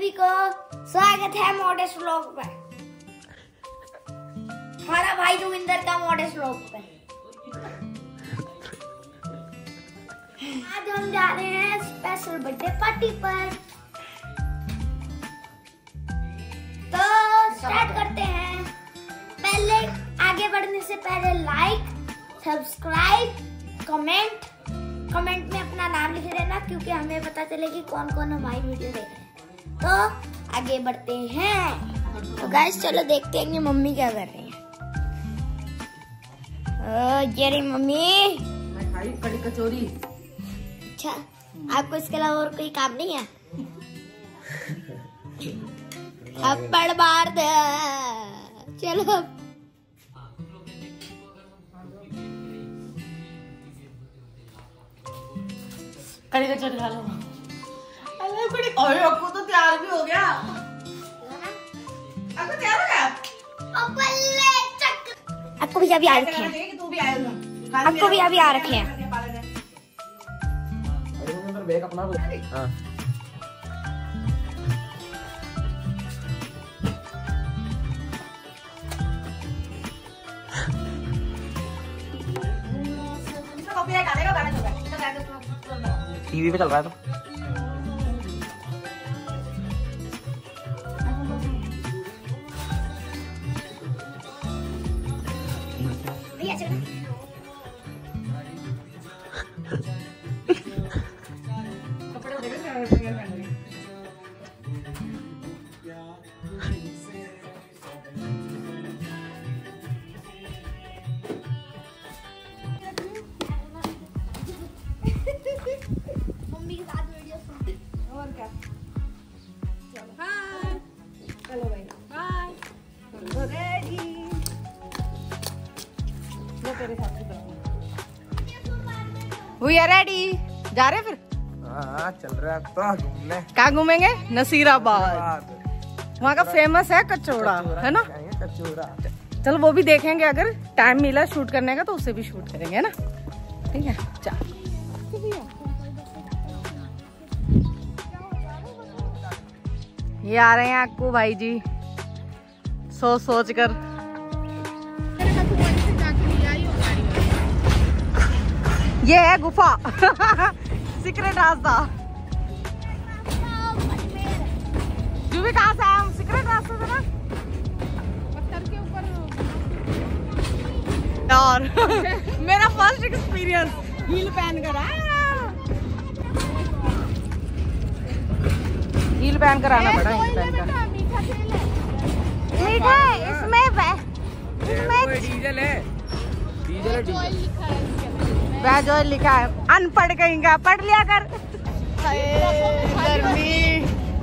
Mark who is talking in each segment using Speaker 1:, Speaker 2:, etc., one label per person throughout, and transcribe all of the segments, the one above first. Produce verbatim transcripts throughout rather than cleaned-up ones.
Speaker 1: सभी को स्वागत है मॉडेस्ट व्लॉग पे। हमारा भाई दुविंदर का मॉडेस्ट व्लॉग पे। आज हम जा रहे हैं स्पेशल बर्थडे पार्टी पर। तो स्टार्ट करते हैं। पहले आगे बढ़ने से पहले लाइक, सब्सक्राइब, कमेंट कमेंट में अपना नाम लिख देना, क्योंकि हमें पता चले कि कौन कौन हमारी वीडियो देख रहे हैं। तो आगे बढ़ते हैं। तो गाइस चलो देखते हैं कि मम्मी क्या कर रही है। ओ ये रही मम्मी।
Speaker 2: मैं खाई कड़ी कचौरी।
Speaker 1: अच्छा, आपको इसके अलावा और कोई काम नहीं है? थप्पड़ मार दे। चलो
Speaker 2: कड़ी कचौरी खा लो। अरे कड़ी ओए अक्कू तो तैयार भी हो गया। अक्कू तैयार हो गया?
Speaker 1: बल्ले चक। अक्कू भैया भी आ रखे हैं।
Speaker 2: तू भी आया ना?
Speaker 1: अक्कू भैया भी आ रखे हैं।
Speaker 3: अरे बैग अपना हां टीवी पे चल रहा है तो
Speaker 1: मम्मी के साथ वीडियो सुनते
Speaker 2: और क्या। चलो हाय। चलो भाई बाय। चलो रेडी। लो तेरे साथ वी आर रेडी। जा रहे फिर?
Speaker 3: हाँ चल रहा है तो घूमने।
Speaker 2: कहाँ घूमेंगे? नसीराबाद। वहाँ का फेमस है कचौड़ा, है ना?
Speaker 3: कचौड़ा।
Speaker 2: चलो वो भी देखेंगे, अगर टाइम मिला शूट करने का तो उसे भी शूट करेंगे, है ना? ठीक है चल। ये आ रहे हैं अक्कू भाई जी सोच सोच कर। ये है गुफा। सीक्रेट रास्ता। जो भी कहाँ से आए हम? सीक्रेट रास्ते से ना पत्थर के ऊपर यार। मेरा फर्स्ट एक्सपीरियंस हील पहन कर आया। हील पहन कर आना पड़ा। हील पहन कर
Speaker 1: मीठा है इसमें इसमें
Speaker 3: डीजल है। डीजल है डीजल।
Speaker 2: वेज ऑयल लिखा है। अनपढ़ कहीं का पढ़ लिया कर। गर्मी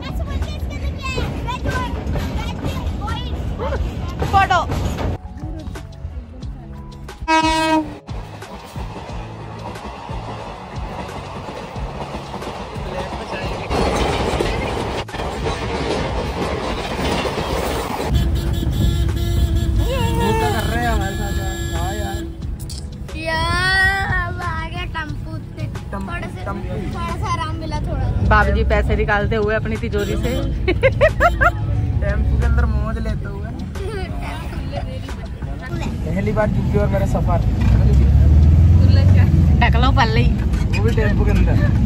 Speaker 2: फोटो।
Speaker 1: थोड़ा सा आराम मिला। थोड़ा
Speaker 2: बाबू जी पैसे निकालते हुए अपनी तिजोरी से।
Speaker 3: टेम्पो के अंदर मौज लेते हुए। पहली बार चुकी और मेरा सफर
Speaker 2: ढकलो पल ही
Speaker 3: वो भी टेम्पो के अंदर।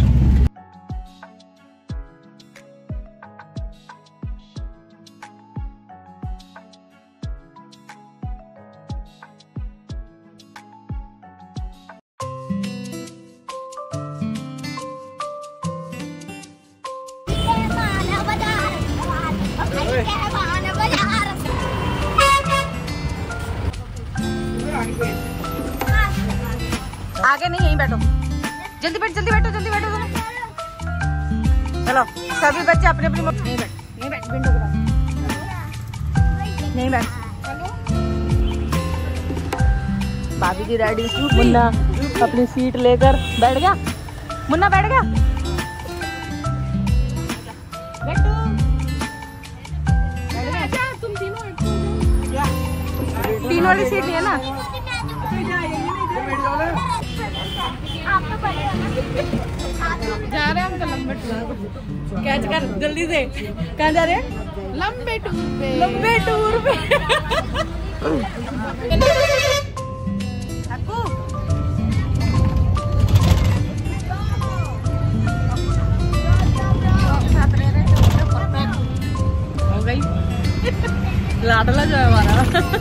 Speaker 2: आगे नहीं, यहीं बैठो। जल्दी बैठ जल्दी बैठो जल्दी बैठो। चलो सभी बच्चे अपने अपनी नहीं बैठ नहीं बैठ विंडो के पास नहीं बैठ। भाभी जी रेडी। मुन्ना अपनी सीट लेकर बैठ गया। मुन्ना बैठ गया। बैठो। तुम तीनों तीन वाली सीट है ना? जा रहे हैं हम तो लंबा। लंबे टूर कैच कर जल्दी से। कहाँ जा रहे हैं? लंबे टूर पे। लंबे टूर पे। आपको हो गई लाडला जो है हमारा।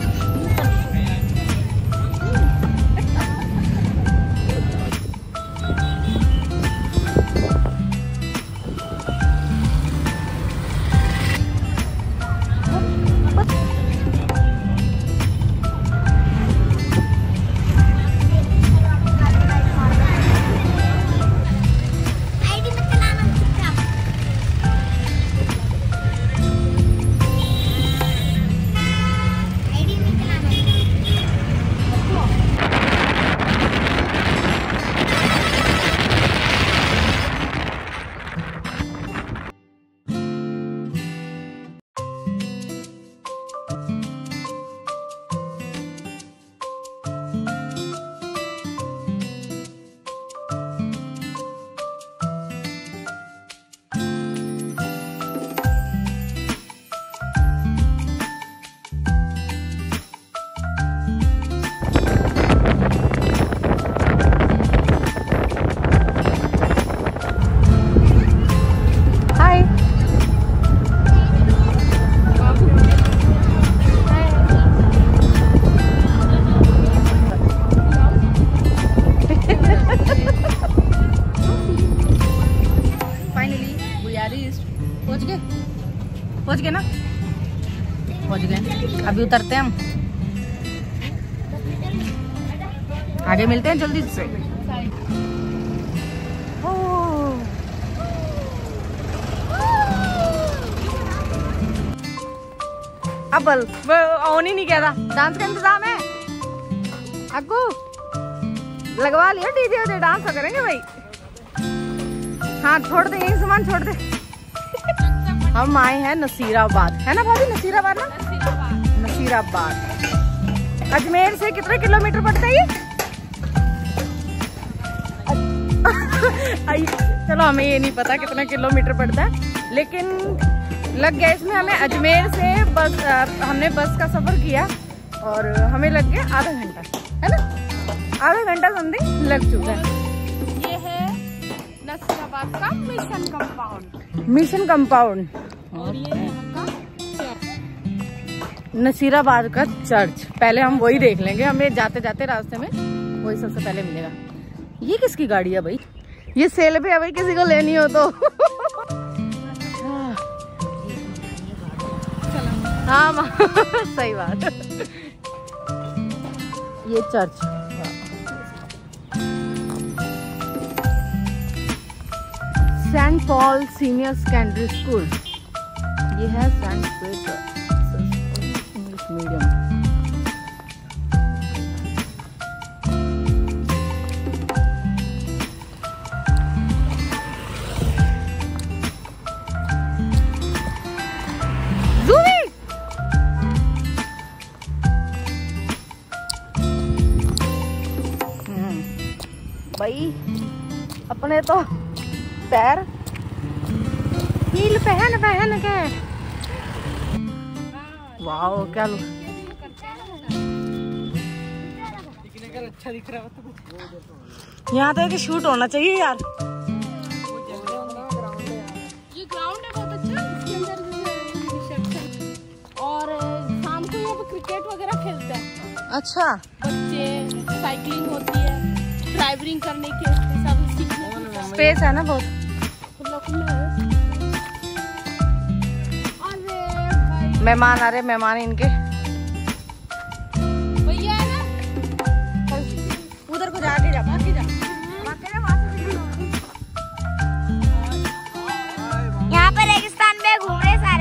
Speaker 2: पहुंच गए ना? पहुंच गए। अभी उतरते हैं हम, आगे मिलते हैं जल्दी से। अब वो ऑन ही नहीं किया था। डांस का इंतजाम है आपको? लगवा लिया डीजे उधर, डांस तो करेंगे भाई। हाँ छोड़ दे, यही सामान छोड़ दे। हम आए हैं नसीराबाद, है ना भाभी? नसीराबाद ना? नसीराबाद। नसीराबाद अजमेर से कितने किलोमीटर पड़ता है ये? चलो हमें ये नहीं पता कितना किलोमीटर पड़ता है, लेकिन लग गया इसमें हमें अजमेर से बस, हमने बस का सफर किया और हमें लग गया आधा घंटा, है ना? आधा घंटा समथिंग लग चुका है। ये है नसीराबाद का मिशन कंपाउंड। मिशन कंपाउंड और ये नसीराबाद का चर्च। पहले हम वही देख लेंगे, हमें जाते जाते रास्ते में वही सबसे पहले मिलेगा। ये किसकी गाड़ी है भाई? ये सेल पे है भाई, किसी को लेनी हो तो। हाँ सही बात। ये church Saint Paul senior secondary school, ये है सेंट पीटर इंग्लिश मीडियम। भाई अपने तो पैर हील पहन पहन के, वाह क्या लुक। अच्छा दिख रहा है। यहाँ तो एक शूट होना चाहिए यार। ये ग्राउंड है बहुत अच्छा, इसके अंदर रिसेप्शन और शाम को यहाँ पे क्रिकेट वगैरह खेलते हैं। अच्छा, बच्चे साइकिलिंग होती है, ड्राइविंग करने के सब सीखने स्पेस है ना बहुत खुला खुला है। मेहमान आ रहे, मेहमान इनके भैया है ना, उधर को जाके जा, भाग के जा।
Speaker 1: यहाँ पर रेगिस्तान में घूम रहे सारे।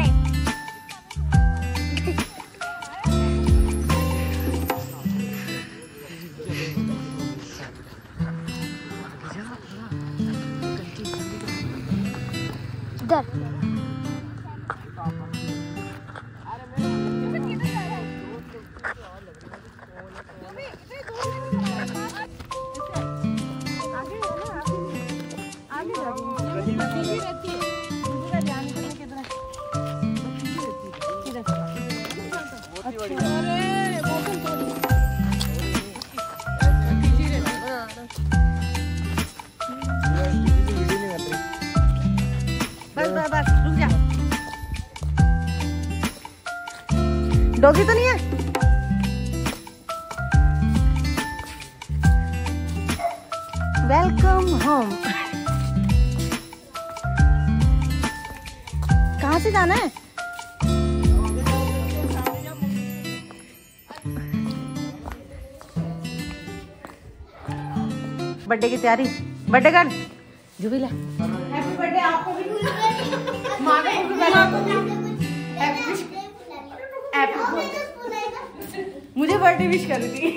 Speaker 1: इधर
Speaker 2: सीधी रहती है, दूसरा ध्यान नहीं करने किधर है, किधर अरे बोतल तोड़ सीधी रहती है। बस बस बस रुक जा, डॉगी तो नहीं है। Welcome home. कहाँ से जाना है? बर्थडे की तैयारी, बर्थडे कार्ड जुबिला, हैप्पी बर्थडे आपको भी, माँ को भी हैप्पी बर्थडे, मुझे बर्थडे विश कर दी।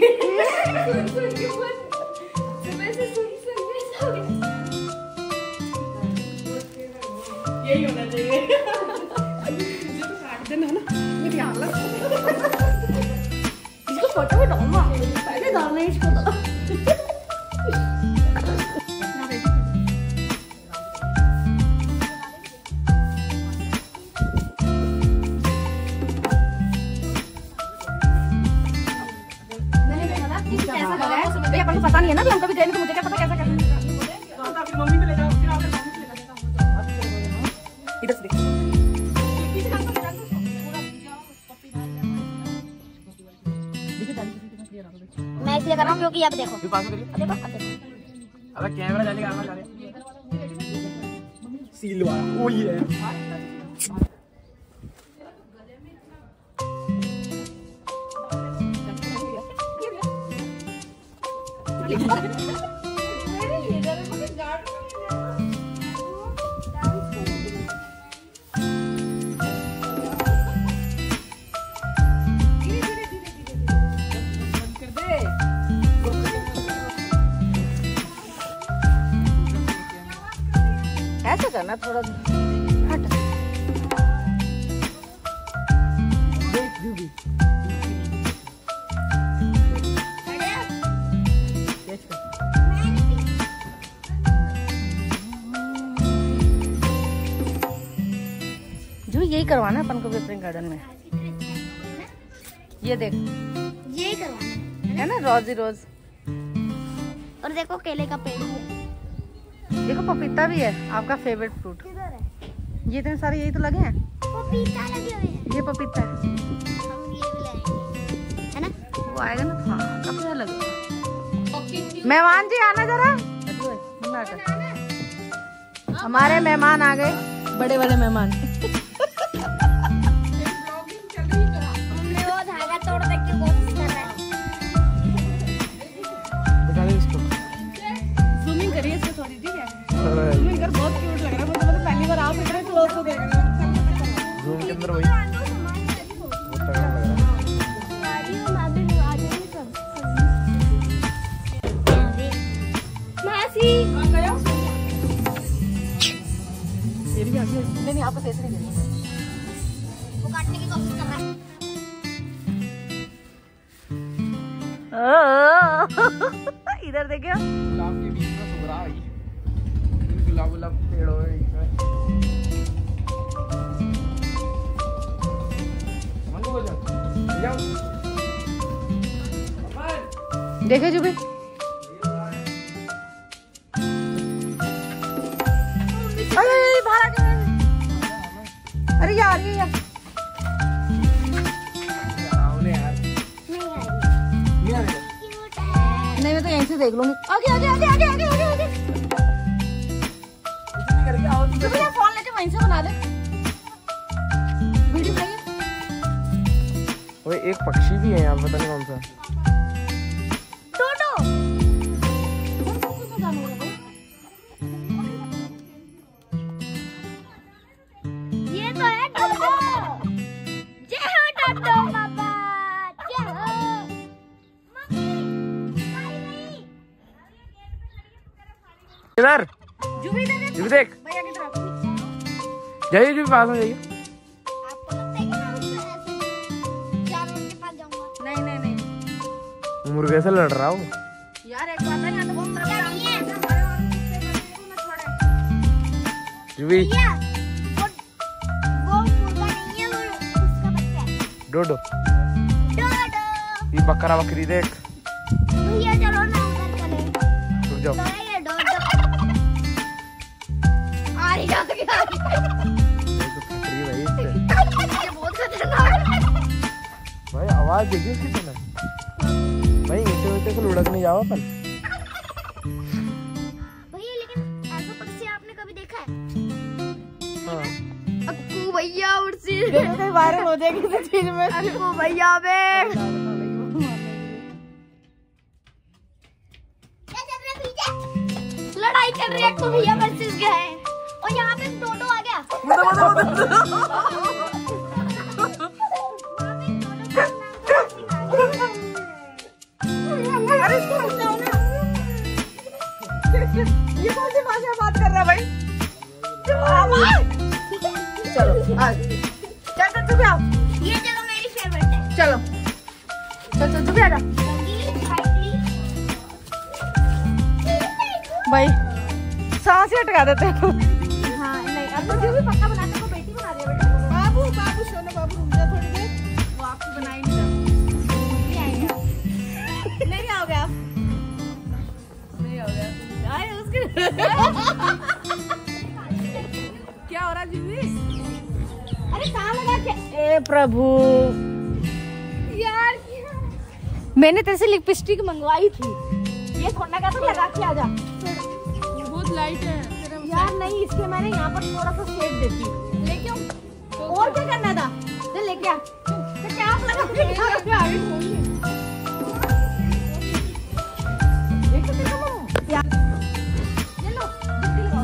Speaker 2: यही होना चाहिए। काट देना ना, मेरी हालत। इसको फोटो में डालना, पहले डालना इसको तो। अपन को पता नहीं है ना, तो हम कभी देने तो मुझे क्या पता कैसा करना है। मम्मी पे ले जाओ, फिर आप मम्मी पे ले जाओ। इधर से देखो,
Speaker 1: मैं इसलिए कर रहा हूँ क्योंकि अब देखो,
Speaker 3: भी पास में करिए।
Speaker 1: अब देखो, अब देखो।
Speaker 3: अबे कैमरा जाने का आना जा रहे सीलवा ओ ये
Speaker 2: ऐसा करना थोड़ा हट। जो यही करवाना अपन को स्प्रिंग गार्डन में। ये देख,
Speaker 1: यही करवाना
Speaker 2: है ना रोजी रोज।
Speaker 1: और देखो केले का पेड़ है,
Speaker 2: देखो पपीता भी है, आपका फेवरेट फ्रूट।
Speaker 1: किधर है?
Speaker 2: ये इतने सारे यही तो लगे हैं।
Speaker 1: पपीता लगे हुए हैं।
Speaker 2: ये पपीता है,
Speaker 1: हम ये भी लाएंगे, है ना?
Speaker 2: वो आएगा ना। हाँ कब से लगेगा। मेहमान जी आना जरा, हमारे मेहमान आ गए, बड़े बड़े मेहमान।
Speaker 1: हमने वो धागा तोड़ने की कोशिश कर रहे हैं।
Speaker 3: बता दे इसको।
Speaker 2: जूमिंग करिए इसको थोड़ी, ठीक है? जूमिंग कर, बहुत क्यूट लग रहा है मुझे, मतलब पहली बार आप इतने क्लोज हो गए।
Speaker 3: जूम के अंदर वही बहुत तगड़ा लग रहा है।
Speaker 1: मासी
Speaker 2: ये भी आ गया। नहीं नहीं, आपको ऐसे नहीं देना।
Speaker 1: वो काटने की कोशिश कर रहा है।
Speaker 2: इधर देखियो,
Speaker 3: गुलाब के बीच में सुगरा आई, गुलाब गुलाब पेड़ हो गए इसमें। मन को बोलो जाओ
Speaker 2: देखे जुबी। अरे बाहर आ गया। अरे यार ये यार
Speaker 3: आओ ने यार
Speaker 1: नहीं आएगी।
Speaker 3: नहीं आ रहा।
Speaker 1: क्यूट है।
Speaker 2: नहीं, मैं तो यहीं से देख लूंगी। आगे आगे आगे आगे आगे आगे आगे।
Speaker 3: कुछ नहीं करेगी, आओ तुम।
Speaker 2: जुबी यार फोन लेके वहीं से बना ले वीडियो बनाइए।
Speaker 3: ओए एक पक्षी भी है यहाँ, पता नहीं कौन सा।
Speaker 1: टोटो। ये तो है टोटो। जय हो टोटो बाबा, जय हो। मम्मी, नहीं नहीं।
Speaker 3: इधर
Speaker 2: जुबी इधर देख,
Speaker 3: जुबी देख,
Speaker 2: भैया की तरफ।
Speaker 3: जाइए जुबी पास में जाइए।
Speaker 1: आपको लगता है कि मैं उससे ऐसे जानवर के पास जाऊंगा?
Speaker 2: नहीं नहीं नहीं
Speaker 3: मुर्गे से लड़ रहा हूँ।
Speaker 2: यार, एक बात है, यहाँ तो बहुत
Speaker 3: जुबी
Speaker 1: भैया वो वो मुर्गा नहीं है, वो उसका बच्चा है।
Speaker 3: डोडो,
Speaker 1: डोडो।
Speaker 3: ये बकरा बकरी देख।
Speaker 1: भैया चलो ना अंदर चले।
Speaker 3: रुक जाओ।
Speaker 1: तो ये डोडो आ रही है क्या?
Speaker 3: ये तो फट रही है भाई इससे।
Speaker 1: ये बहुत खतरनाक है।
Speaker 3: भाई आवाज देखिए उसकी तो ना भाई, ईंटे वींटे को लुढ़कने जाओ अपन।
Speaker 1: भैया लेकिन ऐसा पक्षी आपने कभी देखा है?
Speaker 3: हाँ
Speaker 1: अक्कू भैया उड़सी
Speaker 2: देखो कहीं वायरल हो जाएगी किसी चीज में।
Speaker 1: अक्कू भैया बे क्या चल रहा है पीछे? लड़ाई चल रही है अक्कू भैया वर्सेस गए और यहाँ पे डोडो आ गया।
Speaker 2: अरे इसको समझाओ ना। ये कौन सी भाषा बात कर रहा है भाई? चलो आ चल चल चुप आओ।
Speaker 1: ये जगह मेरी फेवरेट है।
Speaker 2: चलो चल चल चुप आ जा भाई, सांस ही अटका देते हैं।
Speaker 1: हाँ नहीं अब तो जो भी पक्का बनाते को बेटी बना दिया बेटा।
Speaker 2: बाबू बाबू सोना बाबू रुक जा थोड़ी देर, वो आपको बना ही नहीं रहा। नहीं आओगे आप, नहीं आओगे आए उसके। क्या हो रहा है जीवी?
Speaker 1: अरे कहाँ लगा के?
Speaker 2: ए प्रभु
Speaker 1: यार
Speaker 2: मैंने तेरे से लिपस्टिक मंगवाई थी, ये थोड़ा का तो लगा के आ जा।
Speaker 4: बहुत लाइट है
Speaker 2: यार नहीं, इसके मैंने यहाँ पर थोड़ा सा शेड देती।
Speaker 4: लेके आओ।
Speaker 2: और क्या करना था? चल लेके आ। तो क्या आप लगा के क्या कर रहे हो? देखो तेरे को यार ये लो जल्दी लगाओ।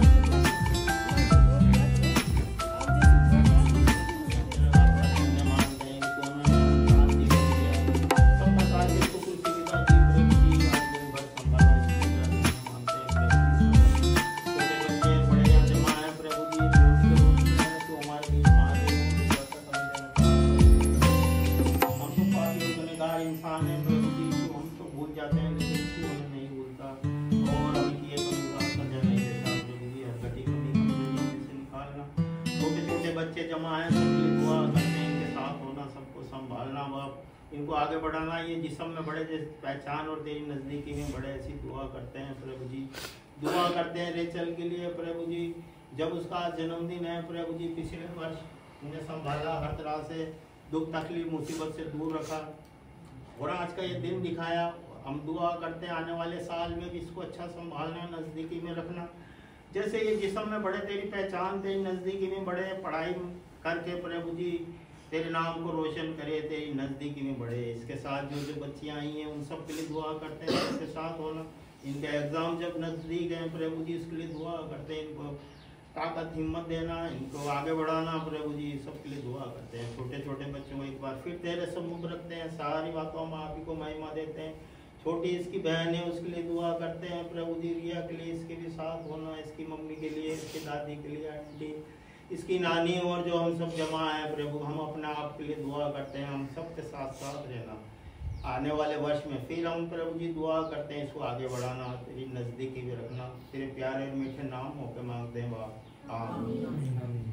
Speaker 5: इंसान है प्रभु जी, तो हम तो भूल जाते हैं, लेकिन तू हमें नहीं भूलता और अभी किए तो इंसान सजा नहीं देता प्रभु जी। हर घटी कमी कमजोरियों में से निकालना। छोटे छोटे बच्चे जमा हैं, सबकी दुआ करते हैं, इनके साथ होना, सबको संभालना, बाप इनको आगे बढ़ाना। ये जिस्म में बड़े, जैसे पहचान और तेरी नज़दीकी में बड़े, ऐसी दुआ करते हैं प्रभु जी। दुआ करते हैं रेचल के लिए प्रभु जी, जब उसका जन्मदिन है प्रभु जी। पिछले वर्ष उन्हें संभाला, हर तरह से दुख तकलीफ मुसीबत से दूर रखा और आज का ये दिन दिखाया। हम दुआ करते हैं आने वाले साल में भी इसको अच्छा संभालना, नज़दीकी में रखना। जैसे ये जिस्म में बड़े, तेरी पहचान, तेरी नज़दीकी में बड़े, पढ़ाई करके प्रभु जी तेरे नाम को रोशन करे, तेरी नज़दीकी में बढ़े। इसके साथ जो जो बच्चियाँ आई हैं उन सब के लिए दुआ करते हैं, इसके साथ होना। इनके एग्ज़ाम जब नज़दीक हैं प्रभु जी, इसके लिए दुआ करते हैं, इनको ताकत हिम्मत देना, इनको आगे बढ़ाना प्रभु जी, सबके लिए दुआ करते हैं। छोटे छोटे बच्चों को एक बार फिर तेरे सम्मुख रखते हैं, सारी बातों में आप ही को महिमा देते हैं। छोटी इसकी बहन है, उसके लिए दुआ करते हैं प्रभु जी। रिया के लिए, इसके भी साथ होना, इसकी मम्मी के लिए, इसकी दादी के लिए, आंटी, इसकी नानी और जो हम सब जमा है प्रभु, हम अपने आप के लिए दुआ करते हैं, हम सब के साथ साथ रहना। आने वाले वर्ष में फिर हम प्रभु जी दुआ करते हैं, इसको आगे बढ़ाना, तेरी नज़दीकी भी रखना। तेरे प्यारे और मीठे नाम होकर मांगते हैं बाप, आमीन।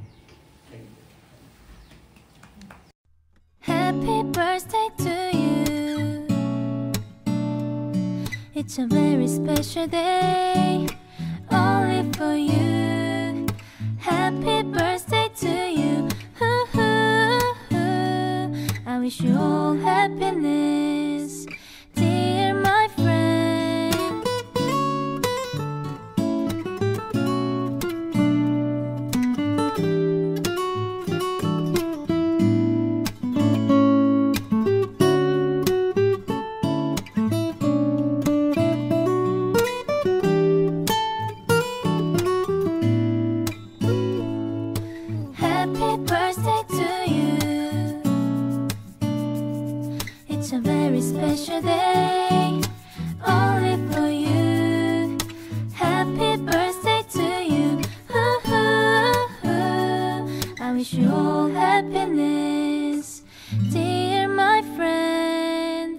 Speaker 6: Happy birthday to you. It's a very special day, only for you. Happy birthday to you. I wish you all happiness, dear my friend. Happy birthday to you. It's a very special day, only for you. Happy birthday to you. I wish you all happiness, dear my friend.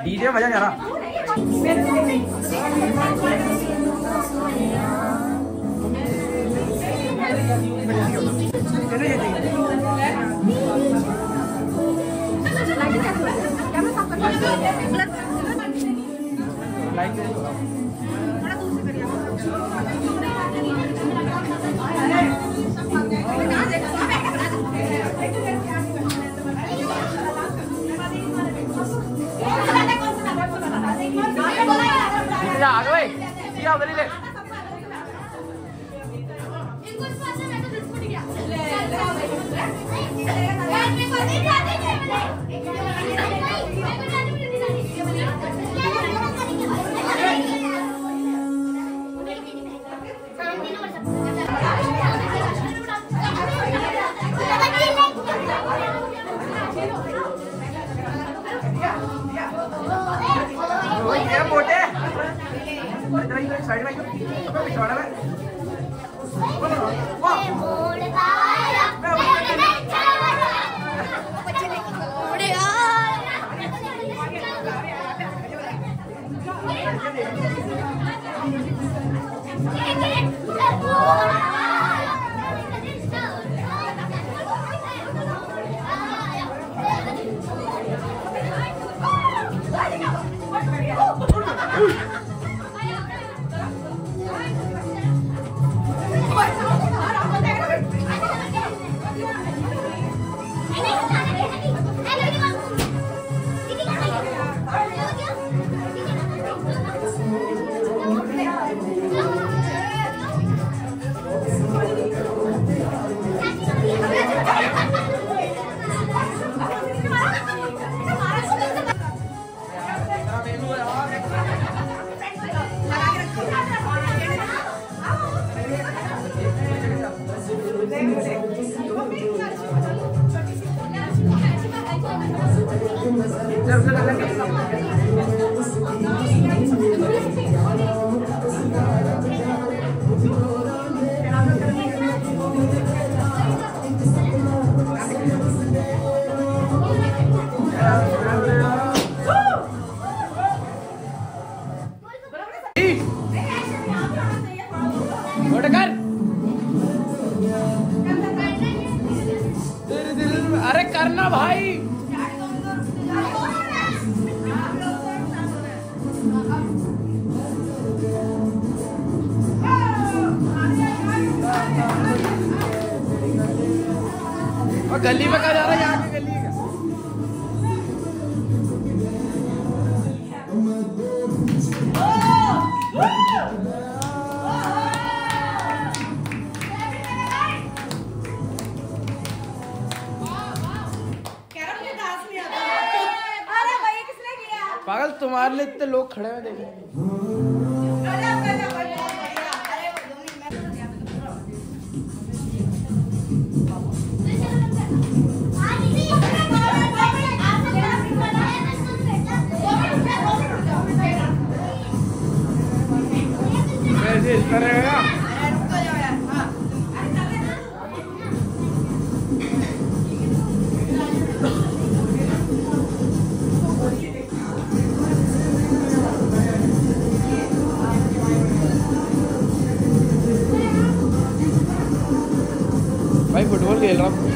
Speaker 3: DJ मजा नहीं आ रहा। आगे भाई उधर ही ले। Side में पिछवाड़ा में अरे करना भाई। और गली में कहा जा रहा है यहाँ की गली का। पागल तुम्हारे लिए इतने लोग खड़े हैं देखने। इस तरह का भाई फुटबॉल खेल रहा हूँ।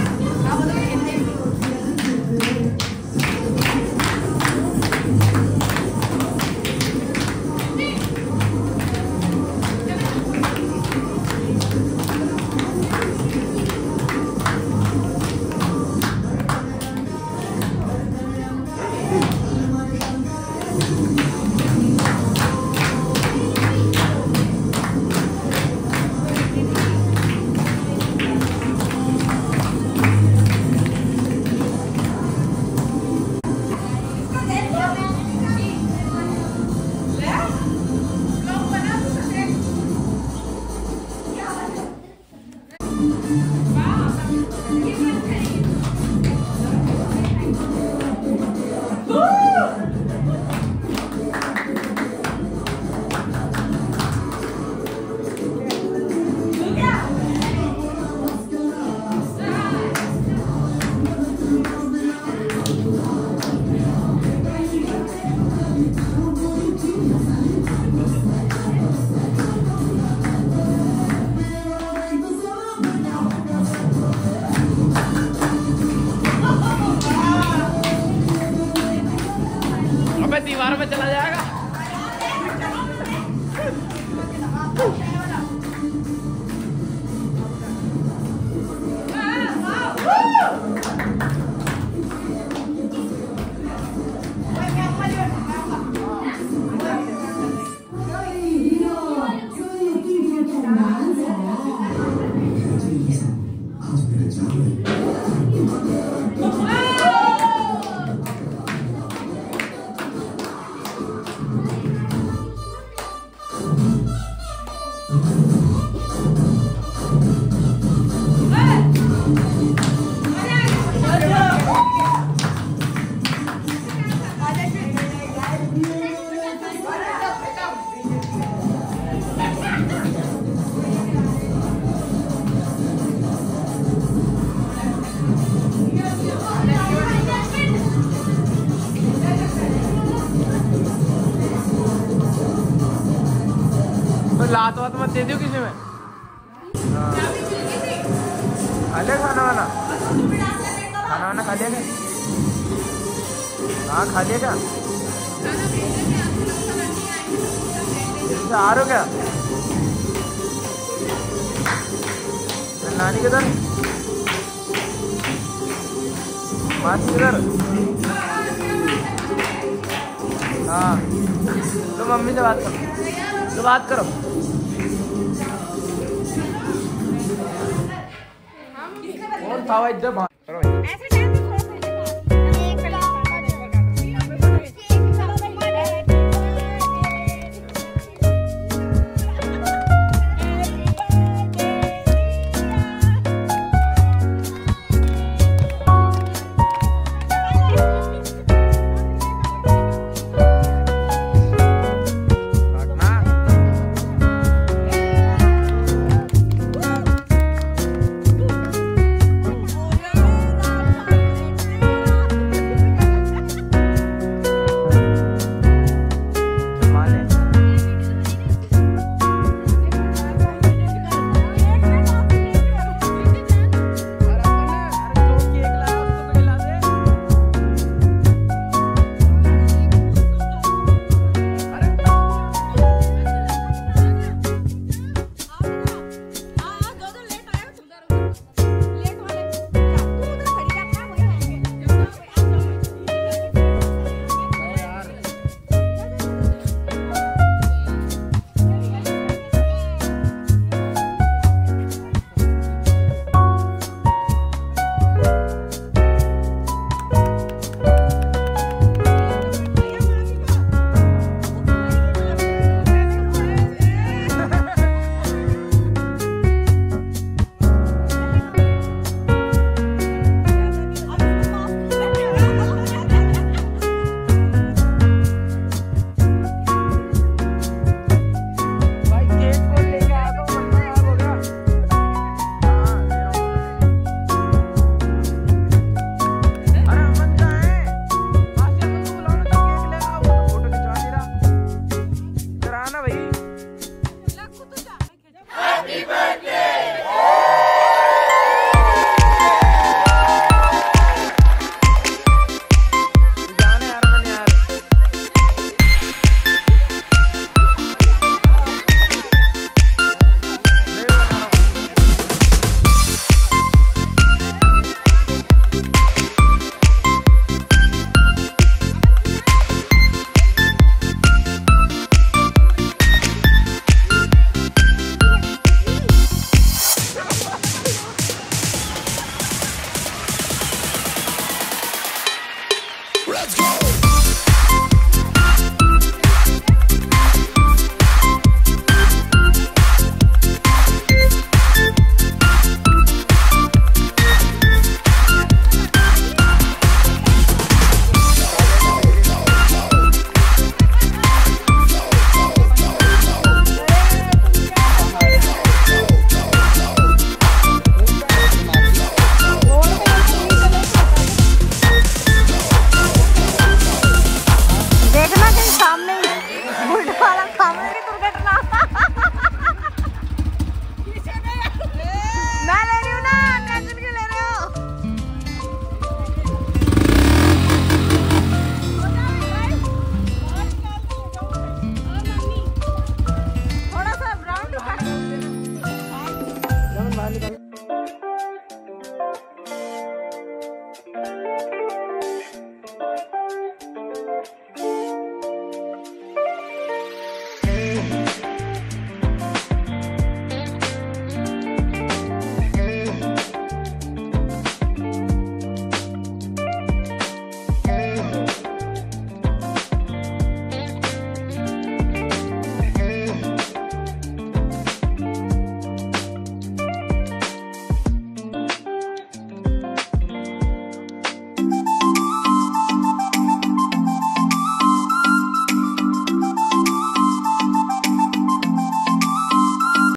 Speaker 3: लात वात मत दे दियो किसी में। खा लिया खाना वाना? खाना वाना खा लिया क्या? हाँ खा लिया क्या? आ रहे हो क्या? नानी किधर? मासी किधर? हाँ तो मम्मी से बात करो, तो बात करो। कौन था इधर?